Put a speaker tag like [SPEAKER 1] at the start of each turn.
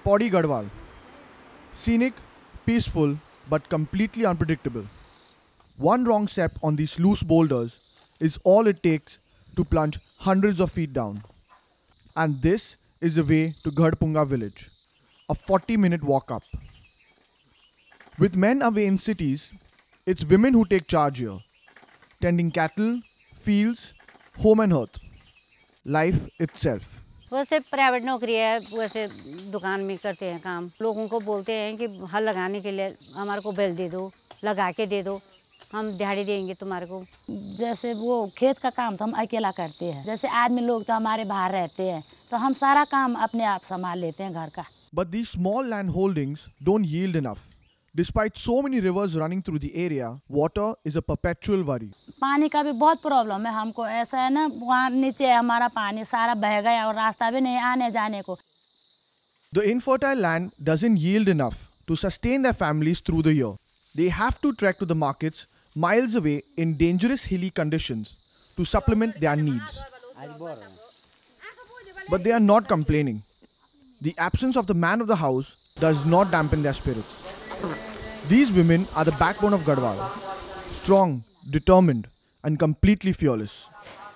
[SPEAKER 1] Podi Garhwal. Scenic, peaceful, but completely unpredictable. One wrong step on these loose boulders is all it takes to plunge hundreds of feet down. And this is the way to Gadpunga village, a 40-minute walk up. With men away in cities, it's women who take charge here, tending cattle, fields, home and hearth, life itself.
[SPEAKER 2] वैसे private नौकरी है, वैसे दुकान में करते हैं काम। लोगों को बोलते हैं कि हल लगाने के लिए हमारे को बैल दे दो, लगा के दे दो, हम दिहाड़ी देंगे तुम्हारे को।
[SPEAKER 3] जैसे वो खेत का काम तो हम अकेला करते हैं, जैसे आदमी लोग तो हमारे बाहर रहते हैं, तो हम सारा काम अपने आप संभाल लेते हैं घर का।
[SPEAKER 1] But these small land holdings don't yield enough. Despite so many rivers running through the area, water is a perpetual worry.
[SPEAKER 3] पानी का भी बहुत प्रॉब्लम है हमको। ऐसा है ना, वहाँ नीचे हमारा पानी सारा बह गया और रास्ता भी नहीं आने जाने को।
[SPEAKER 1] The infertile land doesn't yield enough to sustain their families through the year. They have to trek to the markets miles away in dangerous hilly conditions to supplement their needs. But they are not complaining. The absence of the man of the house does not dampen their spirits. These women are the backbone of Garhwal, strong, determined, and completely fearless.